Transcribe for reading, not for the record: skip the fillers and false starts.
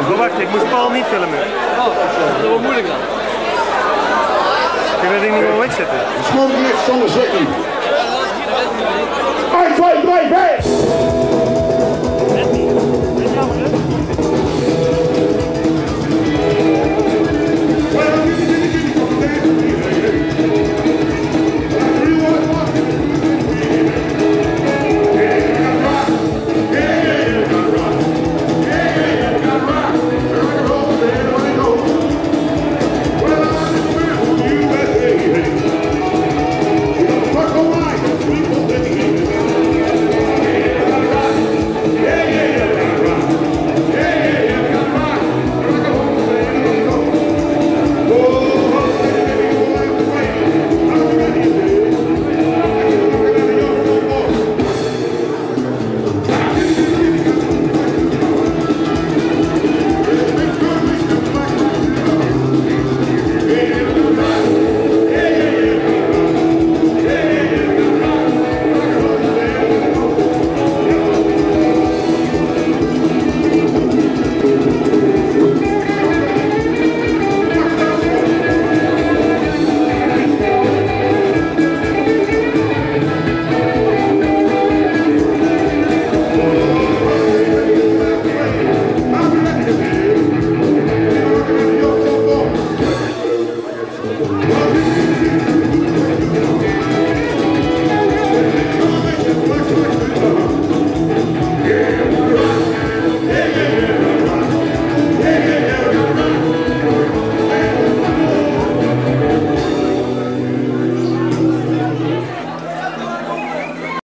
Oh, wacht, ik moet Paul niet filmen. Oh, dat wordt moeilijk dan. Kun je dat ding niet gewoon wegzetten? Schoon niet zonder zekking. 1, 2, 3, 5!